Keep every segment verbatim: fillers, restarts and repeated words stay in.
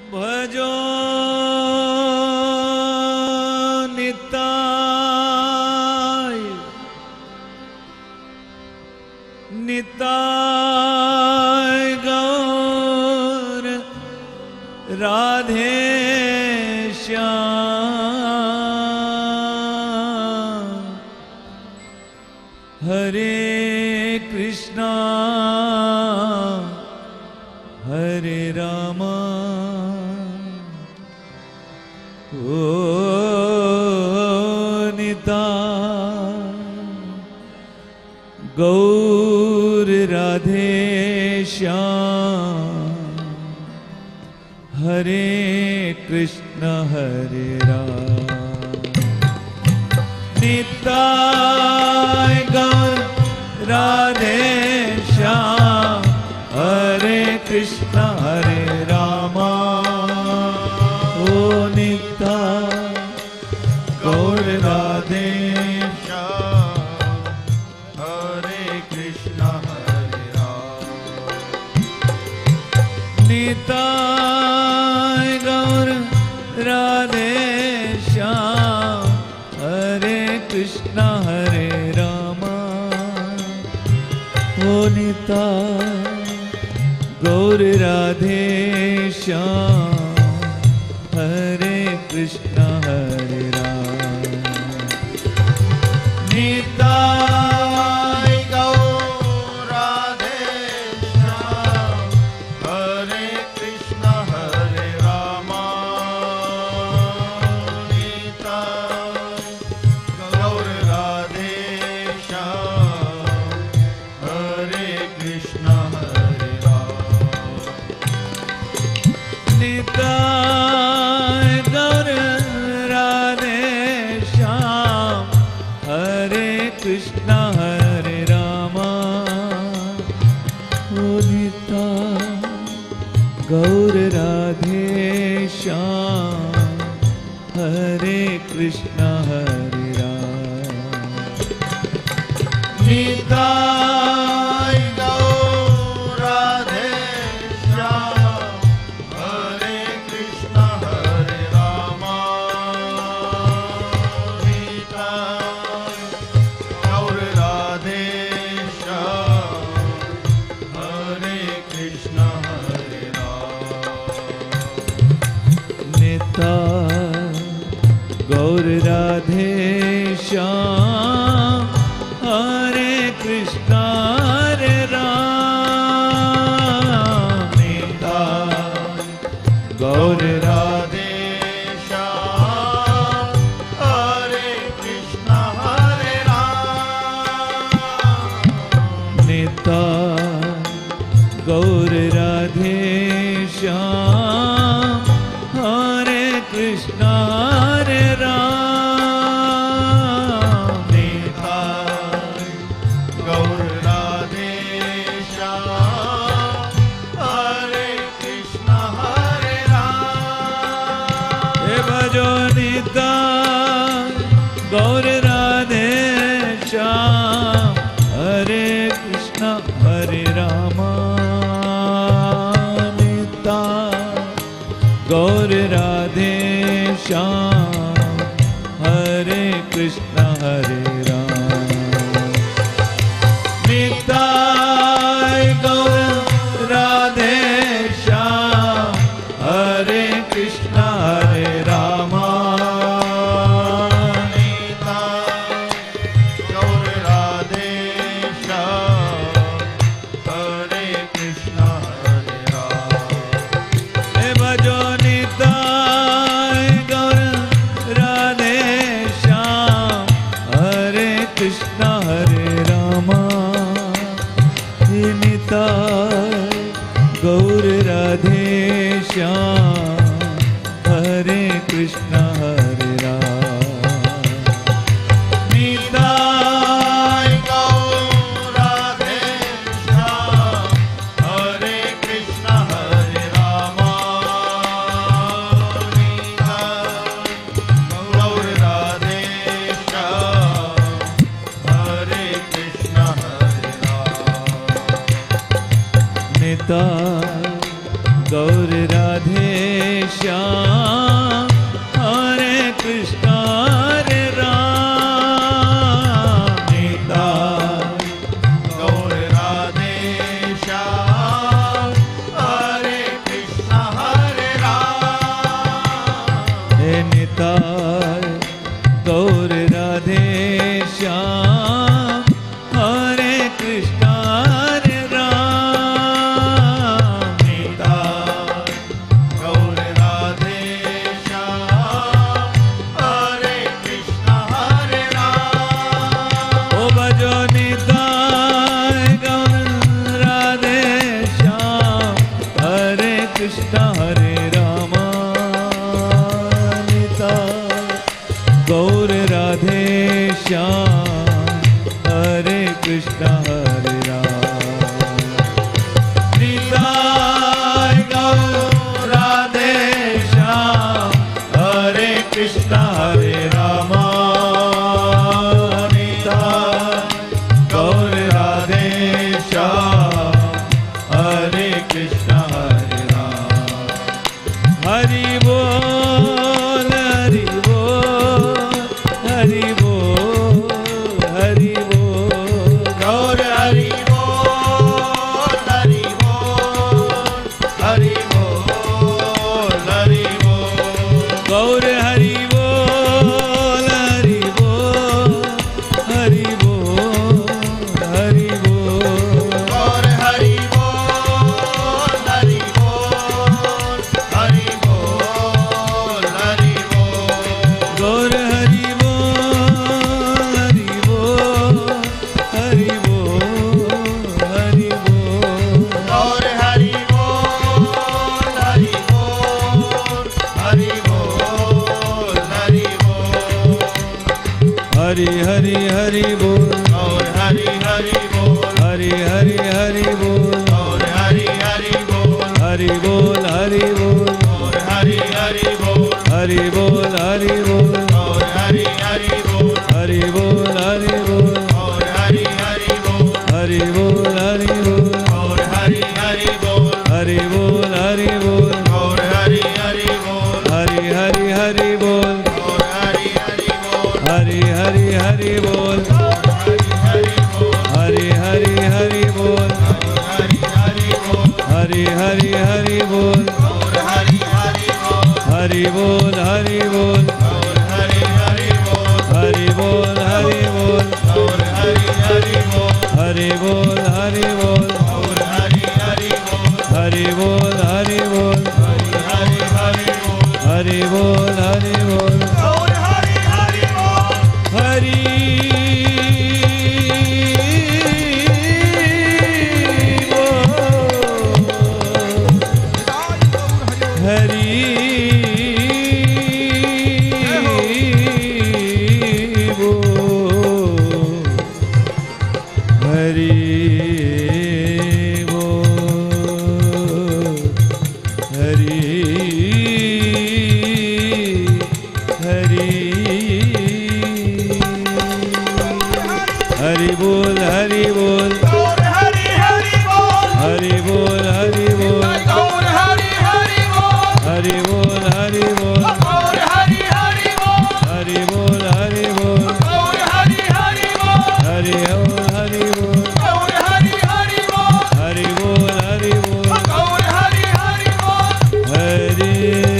भजो निताय निताय गौर राधे श्याम। हरे कृष्णा हरे रामा ओ निताय गौर राधे श्याम। हरे कृष्ण हरे राम निताय गौर राधे श्याम। हरे कृष्ण हरे रामा ओ निताय गौर राधे श्याम। हरे कृष्ण हरे राम निताय गौर राधे श्याम। हरे कृष्ण हरे रामा ओ निताय गौर राधे श्याम। हरे कृष्ण हरे राम निताय गौर राधे श्याम। हरे कृष्ण हरे रामा निताय गौर राधे श्याम। हरे कृष्ण हरे निताय गौर राधे श्याम। हरे कृष्ण हरे रामा ओ निताय गौर राधे श्याम। हरे कृष्ण हरे राम निताय गौर राधे श्याम। हरे कृष्ण हरे रामा निताय गौर राधे श्याम। हरे कृष्ण हरे राम निताय गौर राधे श्याम। हरे कृष्ण हरे राम निताय गौर राधे श्याम। हरे कृष्ण हरे राम निताय गौर राधे श्याम। हरे कृष्ण हरे राम निताय गौर राधे श्याम। हरे कृष्ण हरे राम हे भजो निताय गौर राधे श्याम। हरे कृष्ण हरे रामा निताय गौर राधे श्याम। हरे कृष्ण हरे राम निताय गौर राधे श्याम। हरे कृष्ण हरे रामा निताय गौर राधे श्याम। हरे कृष्ण हरे राम हे भजो निताय गौर राधे श्याम। हरे कृष्ण हरे रामा निताय गौर राधे श्याम। हरे कृष्ण हरे राम निताय गौर राधे श्याम। हरे कृष्ण हरे रामा निताय गौर राधे श्याम। हरे कृष्ण हरे राम निताय गौर राधे श्याम हरे कृष्ण हरे राम निताय गौर राधे श्याम हरे कृष्ण हरे राम हे निताय गौर राधे श्याम हरे कृष्ण हरे राम निताय गौर राधे श्याम हरे कृष्ण हरे राम ओ भजो निताय गौर राधे श्याम हरे कृष्ण हरे राम निताय गौर राधे श्याम हरे कृष्ण हरे राम निताय गौर राधे श्याम हरे कृष्ण हरे राम निताय गौर राधे श्याम हरे कृष्ण हरे राम हरि बोल हरि बोल हरि बोल हरि बोल गौर हरि बोल हरि बोल हरि बोल हरि बोल गौर हरि बोल हरि बोल हरि बोल हरि बोल गौर हरि बोल हरि बोल हरि बोल हरि बोल गौर हरि बोल हरि बोल हरि बोल हरि बोल गौर हरि बोल हरि बोल हरि बोल हरि बोल हरि हरि हरि बोल गौर हरि हरि बोल हरि हरि हरि बोल गौर हरि हरि बोल हरि बोल हरि बोल गौर हरि हरि बोल हरि बोल हरि बोल गौर हरि हरि बोल हरि बोल हरि बोल गौर हरि हरि बोल हरि बोल हरि बोल गौर हरि हरि बोल हरि बोल हरि बोल गौर हरि हरि बोल हरि हरि हरि बोल गौर हरि हरि बोल हरि हरि हरि बोल हरि हरि हरि बोल हरि हरि हरि बोल हरि हरि हरि बोल हरि हरि बोल हरि बोल हरि बोल हरि बोल हरि बोल और हरि हरि बोल हरि बोल हरि बोल और हरि हरि बोल हरि बोल हरि बोल हरि हरि बोल हरि बोल हरि बोल और हरि हरि बोल हरि हरि हरि बोल हरि बोल और हरि हरि बोल हरि बोल हरि बोल और हरि हरि बोल हरि बोल हरि बोल और हरि हरि बोल हरि बोल हरि बोल और हरि हरि बोल हरि बोल हरि बोल और हरि हरि बोल हरि बोल हरि बोल और हरि हरि बोल हरि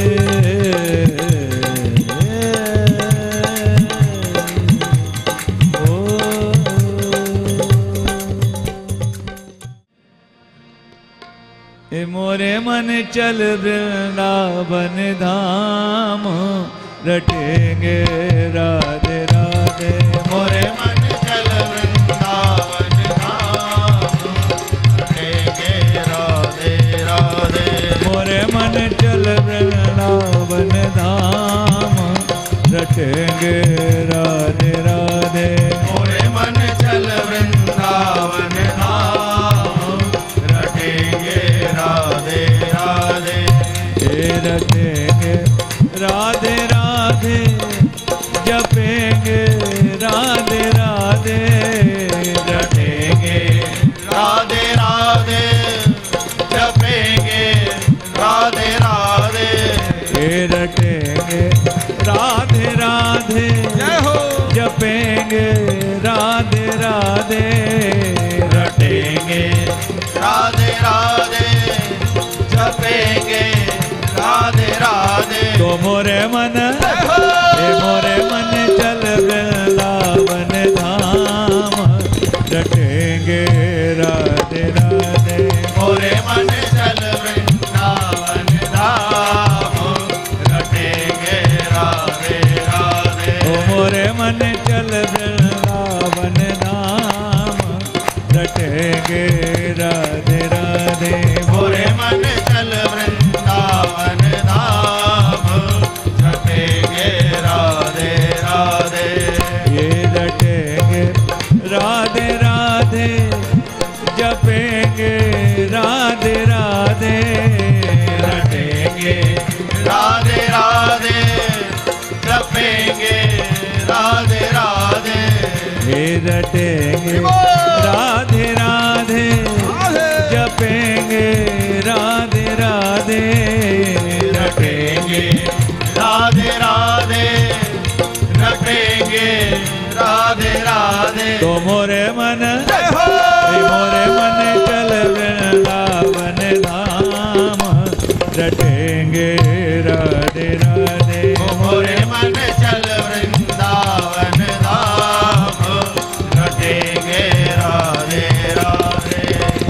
ए मोरे मन चल वृंदावन धाम रटेंगे राधे राधे मोरे मन चल वृंदावन धाम रटेंगे राधे राधे मोरे मन चल वृंदावन धाम रटेंगे राधे राधे मोरे मन चल वृंदावन धाम रटेंगे राधे राधे ए रटेंगे राधे राधे जपे राधे रटेंगे राधे राधे जपेंगे राधे राधे। तो मोरे मन हे मोरे मन चल वृंदावन धाम रटेंगे राधे राधे। मोरे मन चल वृंदावन धाम रटेंगे राधे राधे। ओ मोरे मन चल वृंदावन धाम रटेंगे राधे राधे। मोरे मन चल वृंदावन धाम रटेंगे राधे राधे। ये रटेंगे राधे राधे जपेंगे राधे राधे रटेंगे राधे राधे जपेंगे राधे राधे। हे रटेंगे राधे राधे जपेंगे राधे राधे रटेंगे राधे राधे रटेंगे राधे राधे। तो मोरे मन हे मोरे मन चल वृंदावन धाम रटेंगे राधे राधे। मोरे मन चल वृंदावन धाम रटेंगे राधे राधे।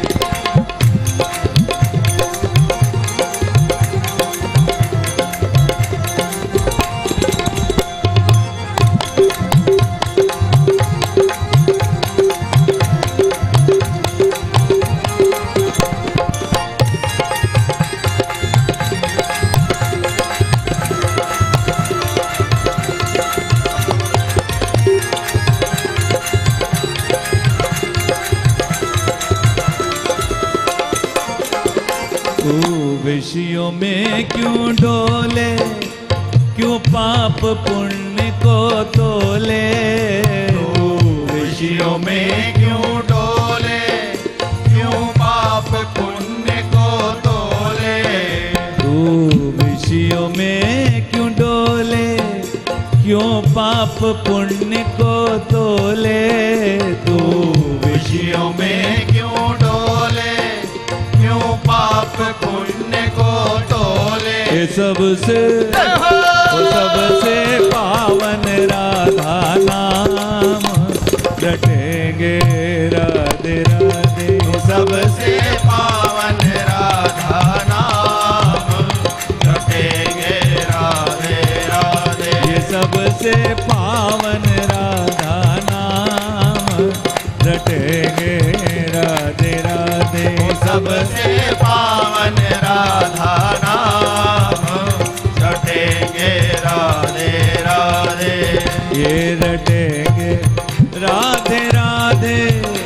तू विषयों में क्यों डोले क्यों पाप पुण्य को तोले। तू विषयों में क्यों डोले क्यों पाप पुण्य को तोले। तू विषयों में क्यों डोले क्यों पाप पुण्य को तोले। तू विषयों में क्यों डोले क्यों पाप पुण्य को तोले। ये सबसे वो सबसे पावन राधा नाम रटेंगे राधे राधे। सबसे पावन राधा नाम रटेंगे राधे राधे। ये सबसे पावन राधा नाम रटेंगे राधे राधे। सबसे पावन राधा नाम रटेंगे राधे राधे। ये रटेंगे राधे राधे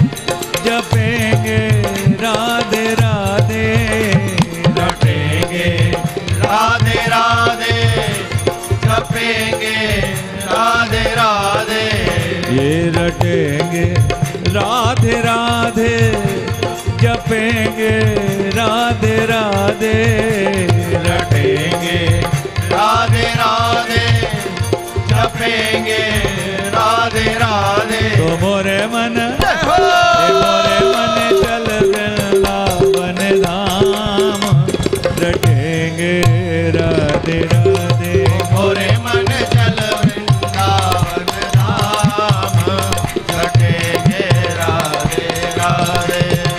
जपेंगे राधे राधे रटेंगे राधे राधे जपेंगे राधे राधे। ये रटेंगे राधे राधे जपेंगे राधे राधे रटेंगे राधे राधे जपेंगे राधे राधे। तो मोरे मन हे मोरे मन चल वृंदावन धाम रटेंगे राधे राधे। मोरे मन चल वृंदावन धाम रटेंगे राधे राधे।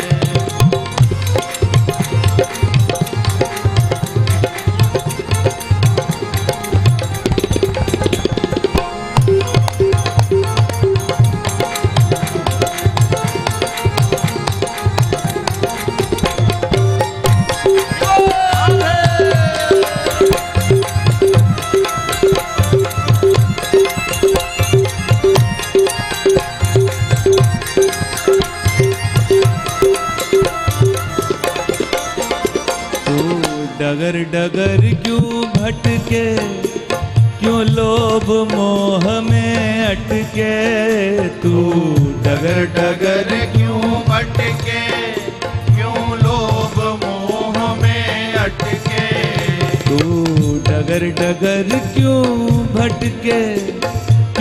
डगर डगर क्यों भटके क्यों लोभ मोह में अटके। तू डगर डगर क्यों भटके क्यों लोभ मोह में अटके। तू डगर डगर क्यों भटके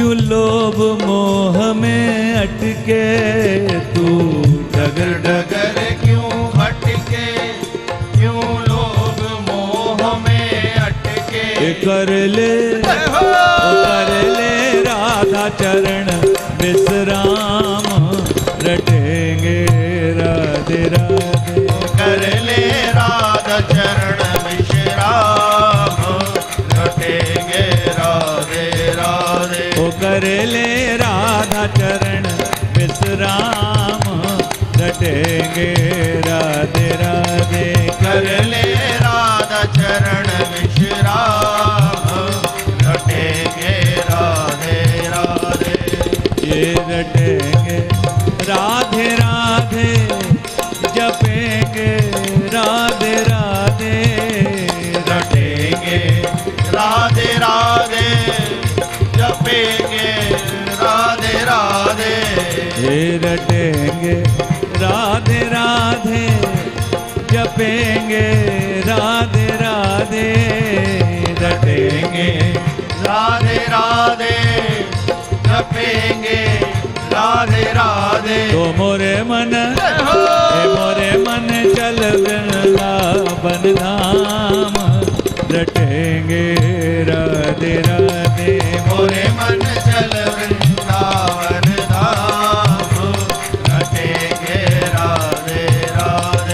क्यों लोभ मोह में अटके तू डगर डगर क्यों भटके, क्यों लोभ मोह में अटके। कर ले ओ कर ले राधा चरण विश्राम, रटेंगे राधे राधे। कर ले राधा चरण विश्राम, रटेंगे राधे राधे। ओ कर ले राधा चरण विश्राम, रटेंगे राधे राधे। कर ले राधा चरण विश्राम, रटेंगे राधे राधे। ये रटेंगे राधे राधे, जपेंगे राधे राधे। रटेंगे राधे राधे, जपेंगे राधे राधे। ये रटेंगे राधे राधे, जपेंगे राधे राधे। रटेंगे राधे राधे, जपेंगे राधे राधे। तो मोरे मन ए मोरे मन चल वृंदावन धाम, रटेंगे राधे राधे। मोरे मन चल वृंदावन धाम, रटेंगे राधे राधे।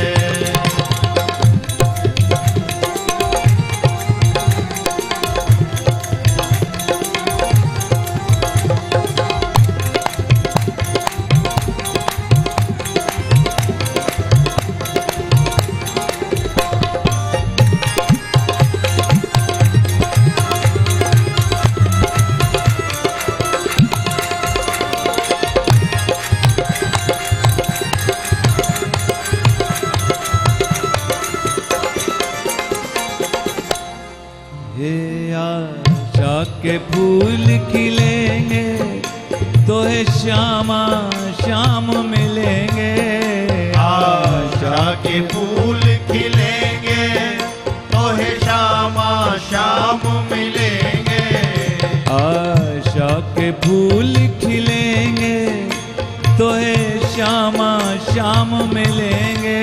हे आशा के फूल खिलेंगे, तो है श्यामा श्याम मिलेंगे। आशा के फूल खिलेंगे, तो है श्यामा श्याम मिलेंगे। आशा के फूल खिलेंगे, तो है श्यामा श्याम मिलेंगे।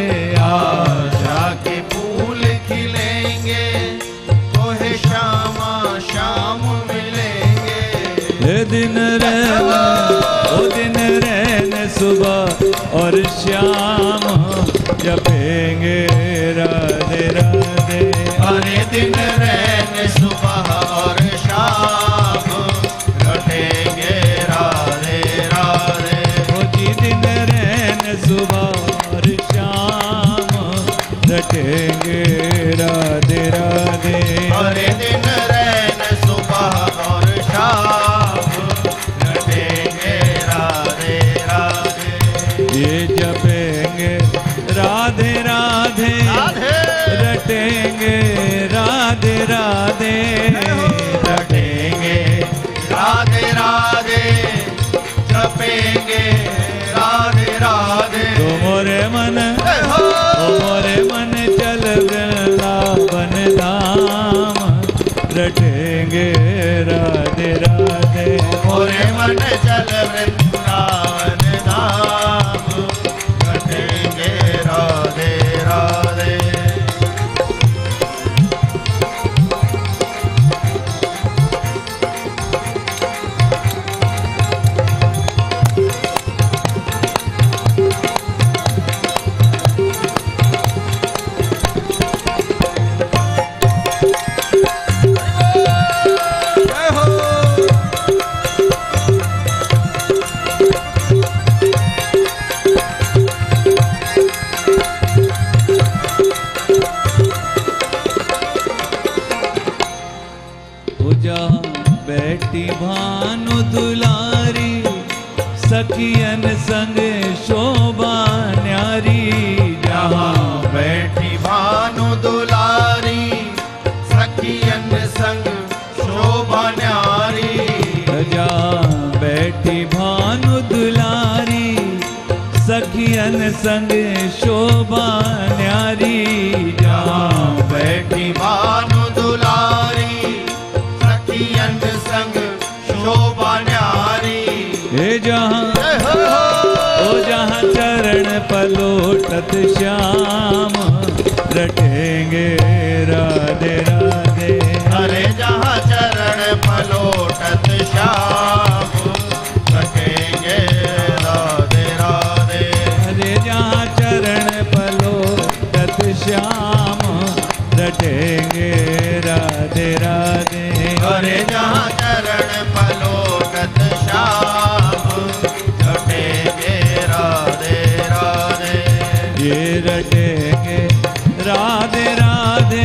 आशा के फूल खिलेंगे, तो है श्यामा श्याम मिलेंगे। ये दिन रहन ओ दिन रहन सुबह और शाम, जपेंगे राधे राधे। अरे दिन रहन सुबह और शाम, रटेंगे राधे राधे। ओ जी दिन रहन सुबह और शाम, रटेंगे राधे राधे। अरे दिन रहन सुबह और शाम, रटेंगे राधे राधे। ये जपेंगे राधे राधे, रटेंगे राधे राधे। रटेंगे राधे राधे, जपेंगे राधे राधे। तो मोरे मन ओ मोरे मन चल वृंदावन धाम, रटेंगे राधे राधे। मोरे मन चल वृंदावन धाम, रटेंगे राधे राधे। बैठी भानु दुलारी, सखियन संग शोभा न्यारी। जहाँ बैठी भानु दुलारी, सखियन संग शोभा न्यारी। जहाँ बैठी भानु दुलारी, सखियन संग शोभा न्यारी। जहाँ बैठी भानु दुलारी, सखियन संग शोभा श्याम रटेंगे राधे राधे। अरे जहाँ चरण पलोटत श्याम रटेंगे राधे राधे। अरे जहाँ चरण पलोटत श्याम रटेंगे राधे राधे। अरे जहाँ चरण पलोटत श्याम रटेंगे राधे राधे। ये रटेंगे राधे राधे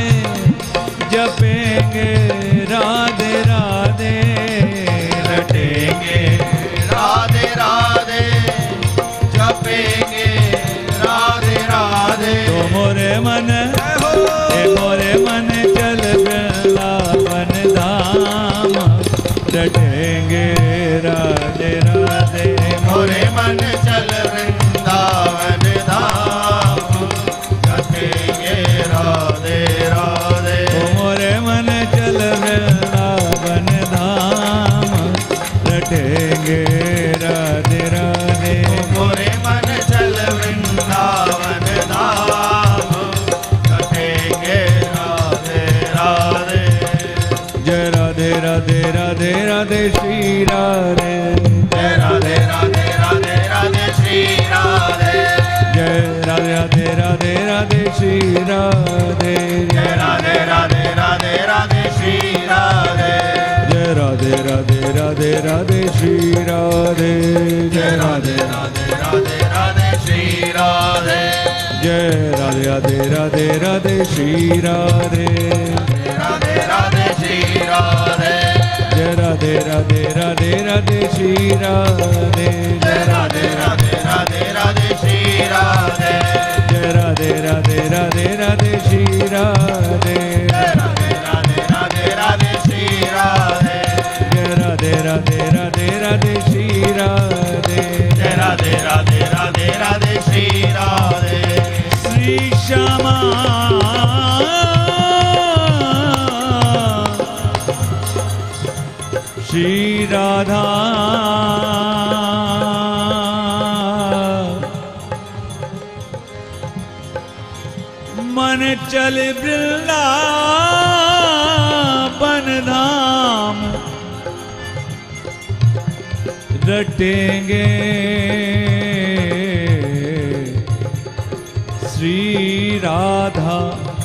जपेंगे राधे राधे। रटेंगे राधे राधे जपेंगे राधे राधे। तो मोरे मन ए मोरे मन चल वृंदावन धाम रटेंगे राधे राधे। मोरे मन चल वृंदावन धाम रटेंगे राधे राधे। ओ मोरे मन चल वृंदावन धाम रटेंगे राधे राधे। मोरे मन चल वृंदावन धाम रटेंगे राधे राधे। जय राधे राधे राधे राधे श्री राधे। जय राधे राधे राधे राधे श्री राधे। जय राधे राधे राधे राधे श्री राधे। जय राधे राधे राधे राधे श्री राधे। जय राधे राधे राधे राधे श्री राधे। जय राधे राधे राधे राधे श्री राधे। जय राधे राधे राधे राधे श्री राधे। राधे राधे श्री राधे। जय राधे राधे राधे राधे श्री राधे। जय राधे राधे राधे राधे श्री राधे। जय राधे राधे राधे राधे श्री राधे। जय राधे राधे राधे राधे श्री राधे। जय राधे राधे राधे राधे श्री राधे। जय राधे राधे राधे राधे श्री राधे। श्री श्यामा श्री राधा मन चल वृंदावन धाम रटेंगे श्री राधा।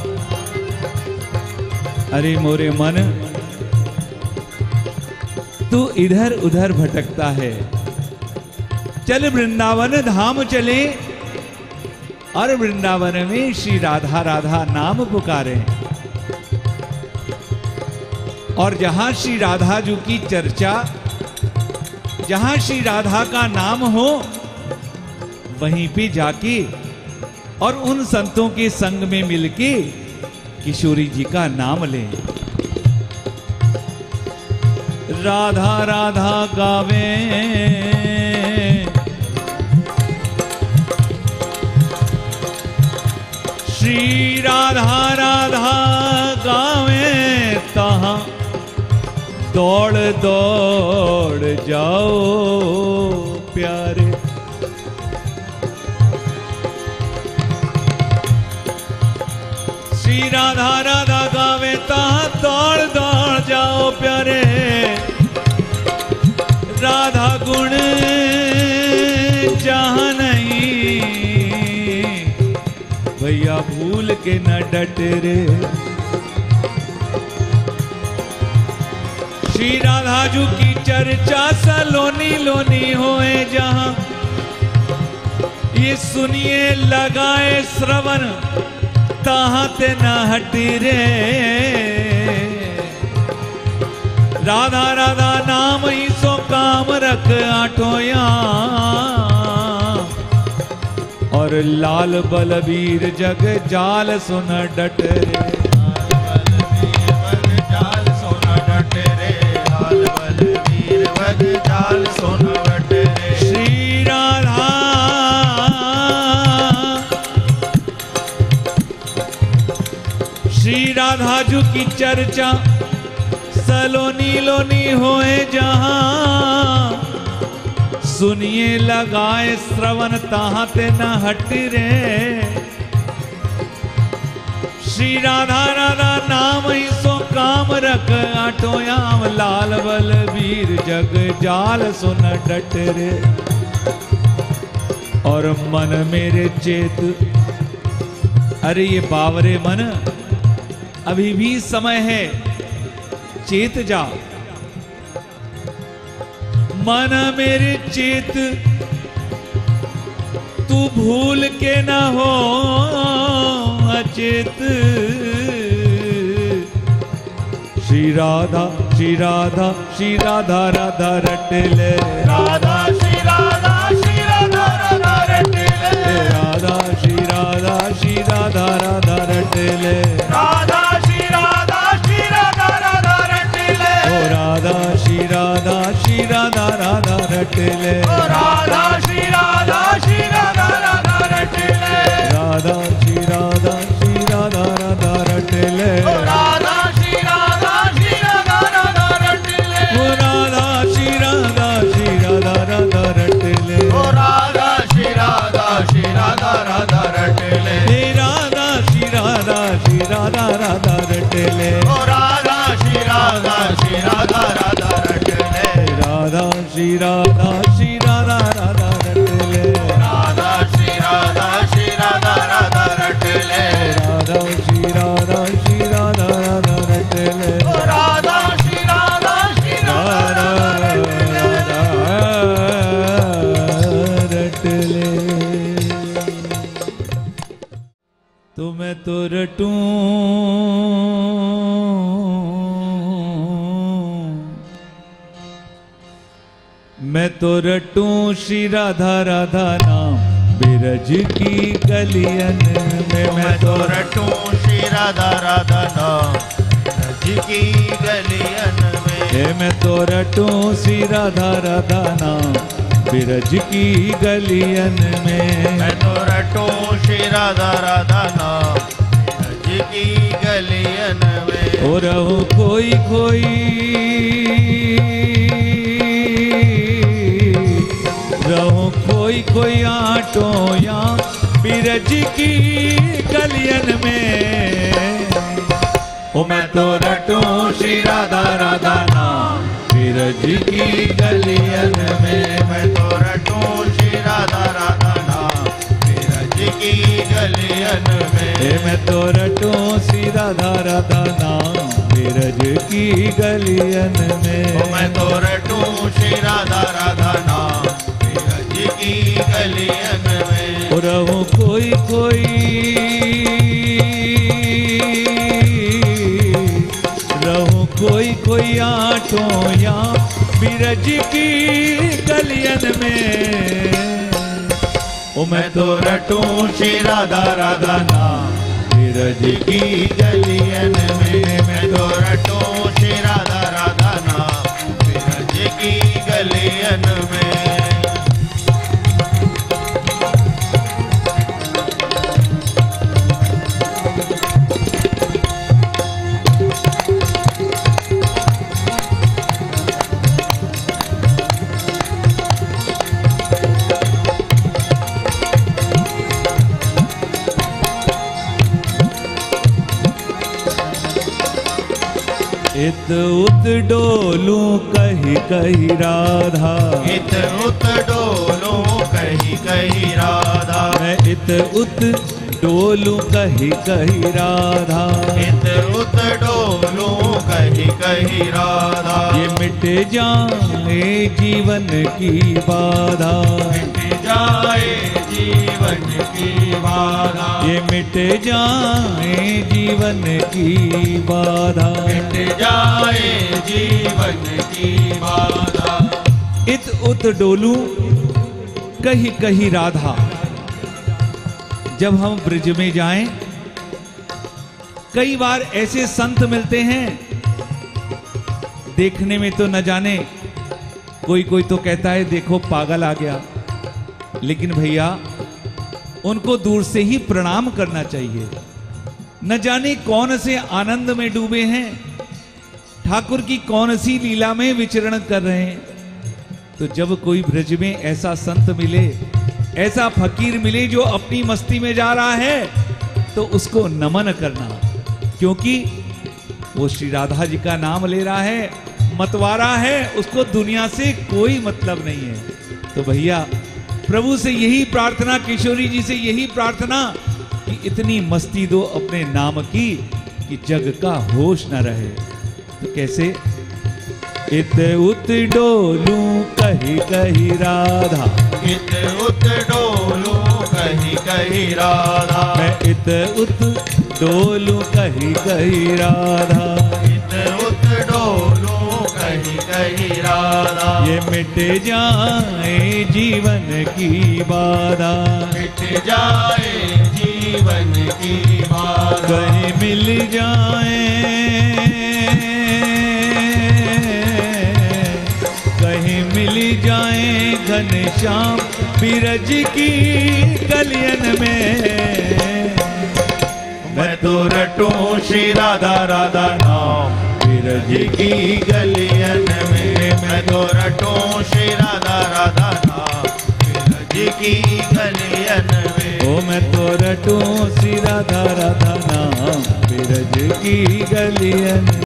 अरे मोरे मन तू इधर उधर भटकता है, चल वृंदावन धाम चले और वृंदावन में श्री राधा राधा नाम पुकारे। और जहां श्री राधा जी की चर्चा, जहां श्री राधा का नाम हो, वहीं पे जाके और उन संतों के संग में मिलके किशोरी जी का नाम लें। राधा राधा गावे श्री राधा राधा गावे तहाँ दौड़ दौड़ जाओ प्यारे। श्री राधा राधा गावे तहाँ दौड़ दौड़ जाओ प्यारे। राधा गुण जहाँ नहीं भैया भूल के न डट रे। श्री राधा जी की चर्चा सलोनी लोनी होए जहाँ, ये सुनिए लगाए श्रवण तहाँ ते न हटी रे। राधा राधा नाम ही सो काम रख आठोया, और लाल बलबीर जग जाल सुन डट रे। जाल सोना डट रे। लाल बलवीर वग जाल सोना डट रे। श्री राधा श्री राधा जी की चर्चा सलोनी लोनी होए जहां, सुनिए लगाए श्रवण तहाँ ते न हट रे। श्री राधा राधा नाम ही सो काम रख आठो याम लाल बलवीर जग जाल सुन डट रे। और मन मेरे चेत, अरे ये बावरे मन अभी भी समय है, चेत जा। मन मेरे चेत तू भूल के न हो अचेत। श्री राधा श्री राधा श्री राधा राधा रट ले। राधा श्री राधा श्री राधा राधा रट ले। राधा श्री राधा श्री राधा राधा रट ले। राधा श्री राधा श्री राधा राधा रट ले। ओ राधा श्री राधा श्री राधा राधा रट ले। ओ राधा श्री राधा श्री राधा राधा रट ले। राधा श्री राधा श्री राधा राधा रट ले। ओ राधा श्री राधा श्री राधा राधा रट ले। ओ राधा श्री राधा श्री राधा राधा रट ले। ओ राधा श्री राधा श्री राधा राधा रट ले। हे राधा श्री राधा श्री राधा राधा रट ले। ओ राधा श्री राधा श्री राधा राधा रट ले। राधा श्री राधा श्री राधा राधा रट ले। राधा श्री राधा श्री राधा राधा रट ले। राधा श्री राधा श्री राधा राधा रट ले। ओ राधा श्री राधा श्री राधा राधा रट ले। रट ले। तो मैं तो रटूं मैं तो रटूं श्री राधा राधा नाम बिरज की गलियन में। मैं तो रटूं श्री राधा राधा नाम ब्रज की गलियन में। हे मैं तो रटूं श्री राधा राधा नाम बिरज की गलियन में। मैं तो रटूं श्री राधा राधा नाम ब्रज की गलियन में। और रहूं कोई कोई रहूं कोई कोई आटो या बिरज की गलियन में। ओ मैं तो रटूं श्री राधा राधा नाम बिरज की गलियन में। मैं तो रटूं श्री राधा राधा नाम ब्रज की गलियन में। हे मैं तो रटूं श्री राधा राधा नाम बिरज की गलियन में। ओ मैं तो रटूं श्री राधा राधा नाम ब्रज की गलियन में। और रहूं कोई कोई रहूं कोई कोई आठों या बिरज की गलियन में। ओ मैं तो रटूं श्री राधा राधा नाम बिरज की गलियन में। मैं तो रटूं श्री राधा राधा नाम ब्रज की गलियन में। इत उत डोलूं कही कही राधा। इत उत डोलूं कही कही राधा। मैं इत उत डोलूं कही कही राधा। इत उत डोलूं कही कही राधा। ये मिट जाए जीवन की बाधा। मिट जाए जीवन की बाधा। ये मिट जाए जीवन की बाधा। मिट जाए जीवन की बाधा। इत उत डोलूं कही कही राधा। जब हम ब्रिज में जाएं, कई बार ऐसे संत मिलते हैं, देखने में तो न जाने, कोई कोई तो कहता है देखो पागल आ गया, लेकिन भैया उनको दूर से ही प्रणाम करना चाहिए। न जाने कौन से आनंद में डूबे हैं, ठाकुर की कौन सी लीला में विचरण कर रहे हैं। तो जब कोई ब्रज में ऐसा संत मिले, ऐसा फकीर मिले जो अपनी मस्ती में जा रहा है, तो उसको नमन करना, क्योंकि वो श्री राधा जी का नाम ले रहा है, मतवारा है, उसको दुनिया से कोई मतलब नहीं है। तो भैया प्रभु से यही प्रार्थना, किशोरी जी से यही प्रार्थना कि इतनी मस्ती दो अपने नाम की कि जग का होश न रहे। तो कैसे? इत उत डोलू कही कही राधा, इत उत डोलू कही कही राधा, मैं इत उत डोलू कही कही राधा, इत उत डोलू कही कही राधा, ये मिट जाए जीवन की बाधा, मिट जाए जीवन की बाधा, कहीं मिल जाए, कहीं मिल जाए घनश्याम बिरज की गलियन में। मैं तो रटूं श्री राधा राधा नाम बिरज की गलियन में, मैं तो रटूं श्री राधा राधा नाम बिरज की गलियन में। ओ मैं तो रटूं श्री राधा राधा नाम बिरज की गलियन